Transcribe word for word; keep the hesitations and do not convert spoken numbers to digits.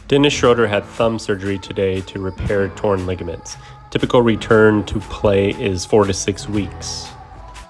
Dennis Schroder had thumb surgery today to repair torn ligaments. Typical return to play is four to six weeks.